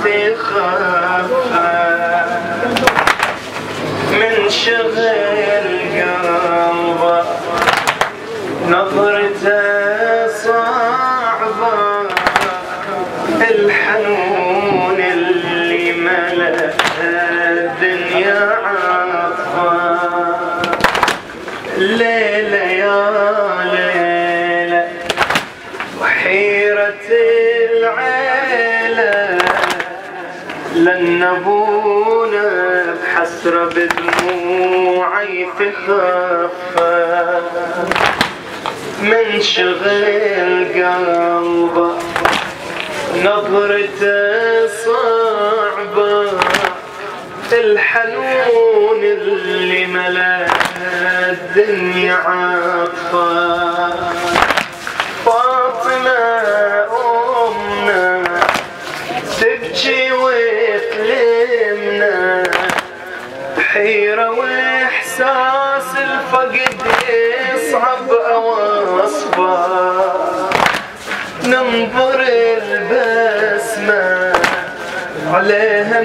تخفى من شغل قلبه نظرته صعبة الحنون اللي ملأ الدنيا عطفة ليلة يا ليلة وحيرة العيلة لأن أبونا بحسرة بدموعي تخفى من شغل قلبه نظرته صعبة الحنون اللي ملأ الدنيا عطفة فاطمة أمنا تبكي وتلمنا بحيرة وإحساس الفقد يصعب أوصفه ننظر البسمة عليها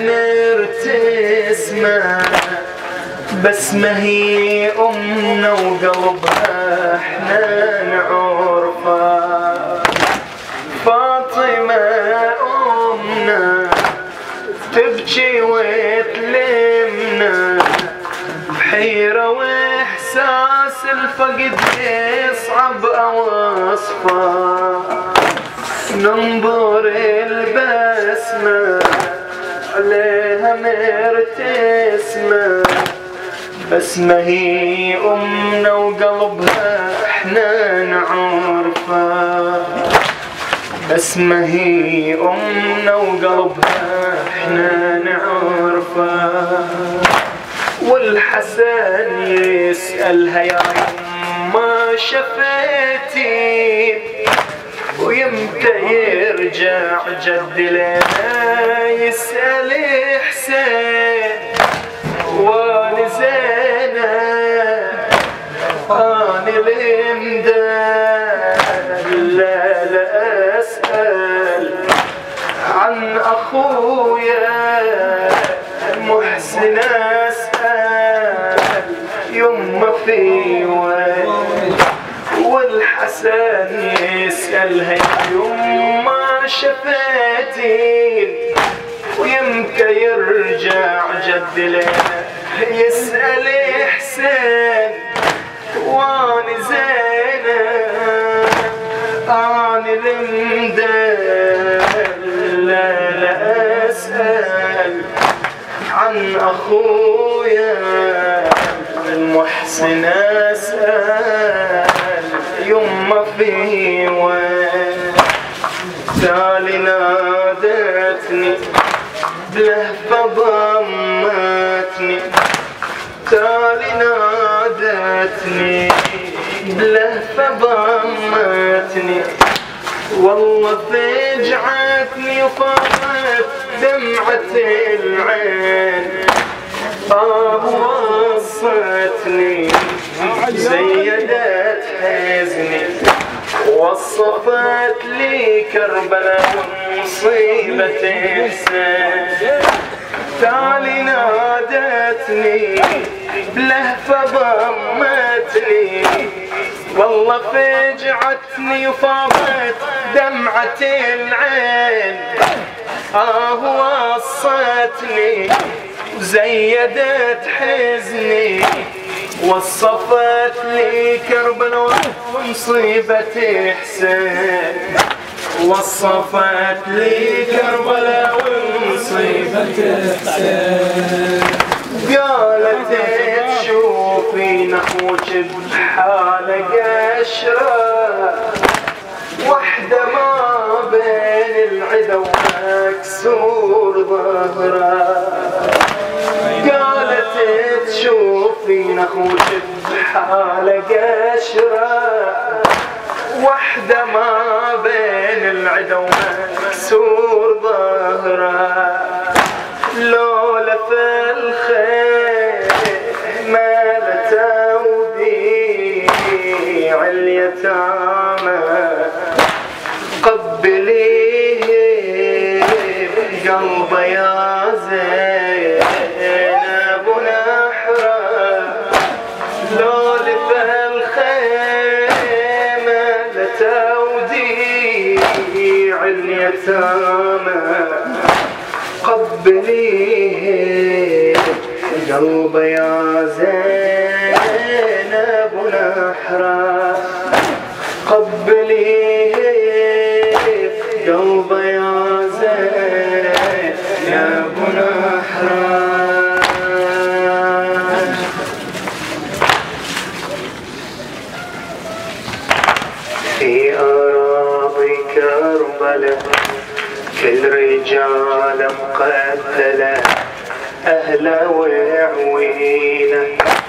مرتسمة بسمة هي أمنا وقلبها احنا نعرفها فاطمة أمنا تبكي وتلمنا بحيرة وإحساس الفقد يصعب أوصفه ننظر البسمة عليها مرتسمة بسمة هي أمنا وقلبها احنا نعرفها بسمة هي أمنا وقلبها احنا نعرفها والحسن يسألها يا يما شفتي ويمتى يرجع جد لنا يسأل حسين وانا زينب انا الامداد لا اسأل عن اخويا محسن اسأل يما في وين والحسن يسألها يما شفتي ويمتى يرجع جد لنا يسأل حسين واني زينب اني المدل لا اسأل عن اخويا المحسن اسأل يما في وين تالي نادتني بلهفة ضمتني تالي نادتني بلهفة ضمتني والله فجعتني وفاضت دمعة العين وصتني زيدت حزني وصفت لي كربلاء ومصيبة حسين تالي نادتني بلهفة ضمتني والله فجعتني وفاضت دمعة العين وصتني زيدت حزني وصفت لي كربلاء ومصيبة حسين وصفت لي كربلاء ومصيبة حسين قالت تشوفين اخوك بحالة قشرة وحدة ما بين العدا ومكسور ظهره قالت تشوفين اخوك بحالة قشرة وحدة ما بين العدا ومكسور ظهره لولا في الخير ما لتوديع اليتامى قبليه قلبه يا زينب ونحره لو لفه الخيمة لتوديع اليتامى قبليه قلبه يا زينب ونحره قبليه قلبه يا زينب ونحره. في أراضي كربلاء كل رجال مقتلة أهله وعوينه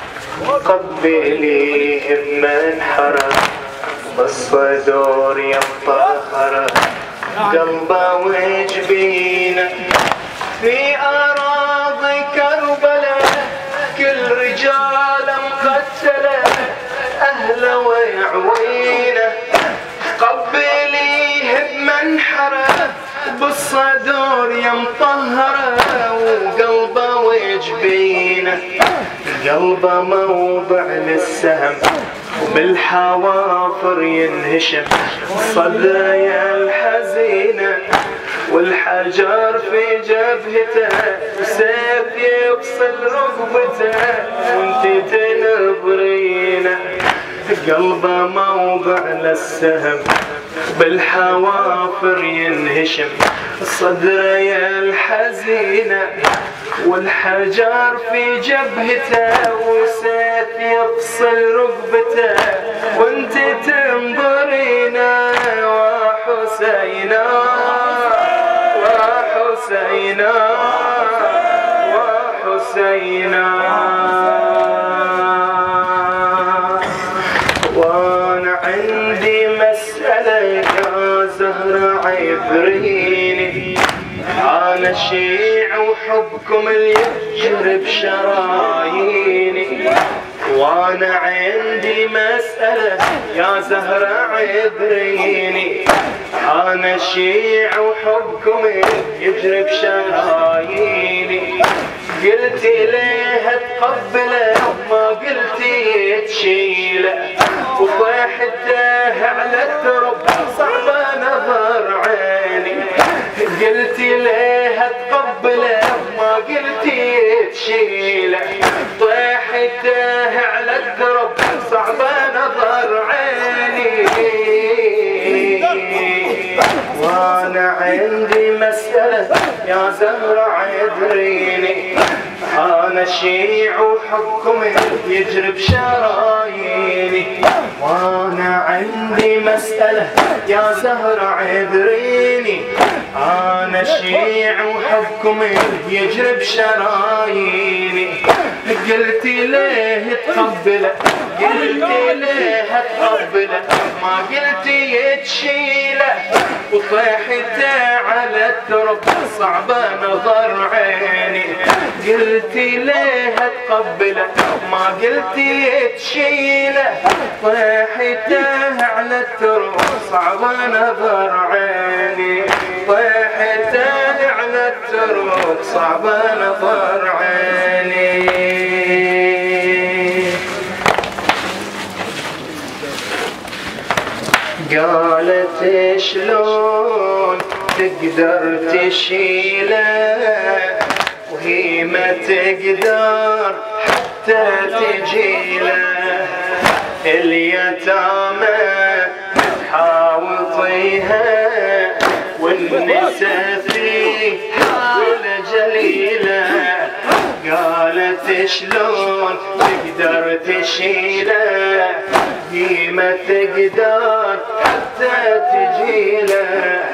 قبليهم من حرم بالصدور ينطهر قلبه وجبينه. في أراضي كربلاء كل رجال مقتلة أهله وعوينه قبليه بمنحره بالصدور يمطهره وقلبه وجبينه. قلبه موضع للسهم وبالحوافر ينهشم صدره يا الحزينه والحجر في جبهته وسيف يفصل رقبته وانت تنظرينه. قلبه موضع للسهم بالحوافر ينهشم صدره يا الحزينه والحجر في جبهته وسيف يفصل رقبته وانت تنظرينه. وحسينا وحسينا وحسينا وانا عندي مسألة يا زهرة عبريني أنا شيع وحبكم اللي يجرب شراييني. وانا عندي مسألة يا زهرة عبريني أنا شيع وحبكم يجرب شراييني. قلتي ليه تقبله ما قلتي تشيله وطيحته على الترب صعبة نظر عيني. قلتي ليه تقبله ما قلتي تشيله طيحته على الترب صعبة نظر عيني. وانا عندي مسألة يا زهرة عذريني أنا شيع وحبكم يجرب شراييني. وانا عندي مسألة يا زهرة عذريني أنا شيع وحبكم يجرب شراييني. قلتي ليه تقبله قلتي ليه تقبله ما قلتي تشيله وطيحته على الترب صعبة نظر عيني. قلتي ليه تقبله ما قلتي تشيله طيحته على الترب صعبة نظر عيني. طيحته على الترب صعبة نظر عيني. قالت شلون تقدر تشيله وهي ما تقدر حتى تجيله. اليتامى تحاوطيها والنساء في حالة جليلة. قالت شلون تقدر تشيله هي ما تقدر حتى تجيله.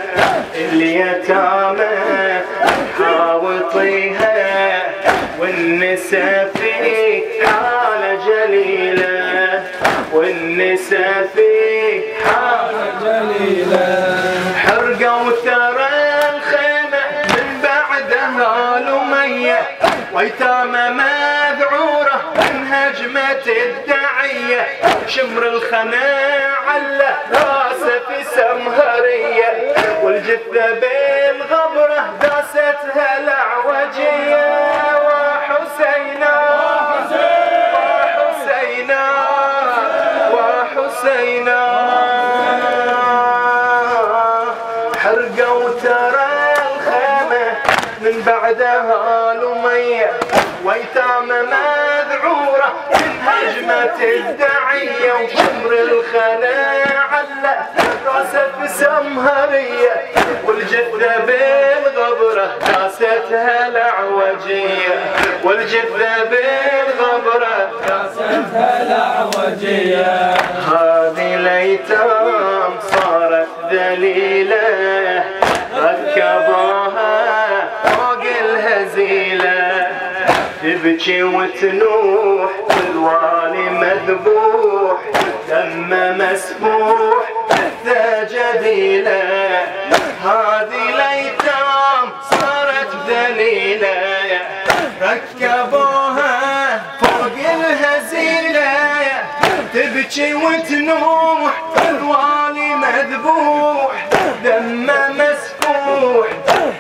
اليتامى تحاوطيها والنساء في حالة جليلة والنساء في حالة جليلة. حرقوا ترى الخيمة من بعدها الأمية ويتامى مذعورة من هجمة الداعية. شمر الخنا على راسه في سمهرية والجثة بالغبرة داست من بعدها لمية ويتامى مذعورة من هجمة الدعية وشمر الخلا علق راسه بسمهرية والجثة بالغبرة كاستها العوجية والجثة بالغبرة كاستها العوجية. هذه الأيتام صارت ذليلة ركبوها فوق الهزيلة تبكي وتنوح والوالي مذبوح دمه مسفوح مثل جديلة. هذه الأيتام صارت ذليلة ركبوها فوق الهزيلة تبكي وتنوح والوالي مذبوح دمه مسفوح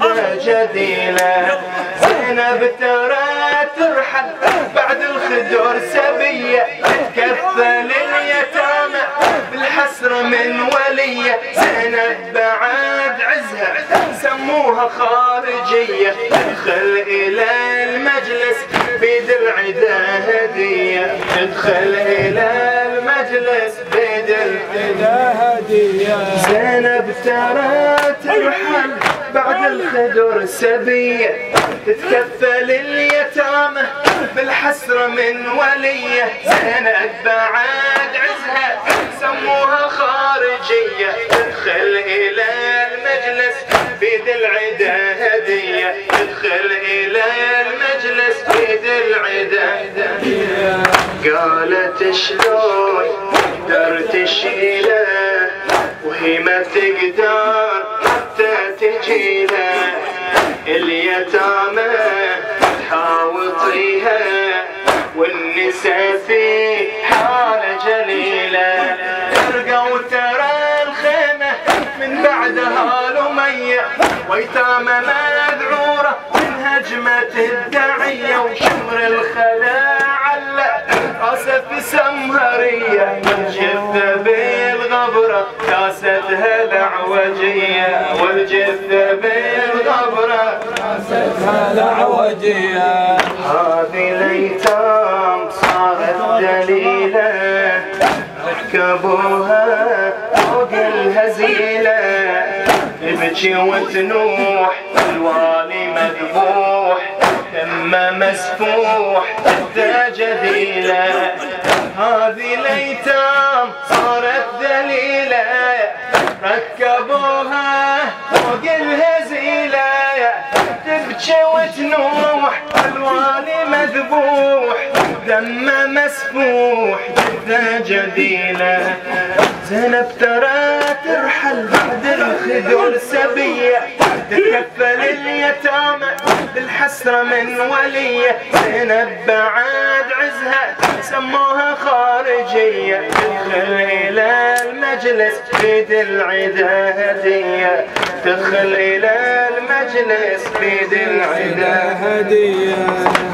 جديلة. زينب ترى ترحل بعد الخدور سبية تكفل اليتامى بالحسرة من ولية. زينب بعد عزها سموها خارجية تدخل إلى المجلس بيد العدا هدية تدخل إلى المجلس بيد العدا هدية. زينب ترى ترحل بعد الخدور سبية تتكفل اليتامى بالحسرة من ولية. زينب بعد عزها سموها خارجية تدخل إلى المجلس بيد العدا هدية تدخل إلى المجلس بيد العدا هدية. قالت شلون تقدر تشيله وهي ما تقدر حتى تجيله اليتامى تحاوطيها والنساء في حالة جليلة. ترقوا ترى الخيمة من بعدها لمية ويتامى مذعورة من هجمة الدعية وشمر الخلا علق راسه في سمهرية والجثة بالغبرة كاستها العوجية والجثة بالغبرة كاستها العوجية. هذه الأيتام صارت دليلة ركبوها فوق الهزيلة تبكي وتنوح الوالي مذبوح دمه مسفوح جثة جديلة. هذه الأيتام صارت ذليلة ركبوها فوق الهزيلة تبكي وتنوح الوالي مذبوح دمه مسفوح جثة جديلة. زينب ترى ترحل بعد الخدور سبية تتكفل اليتامى بالحسرة من ولية. زينب بعد عزها سموها خارجية تدخل إلى المجلس بيد العدا هدية تدخل إلى المجلس بيد العدا هدية.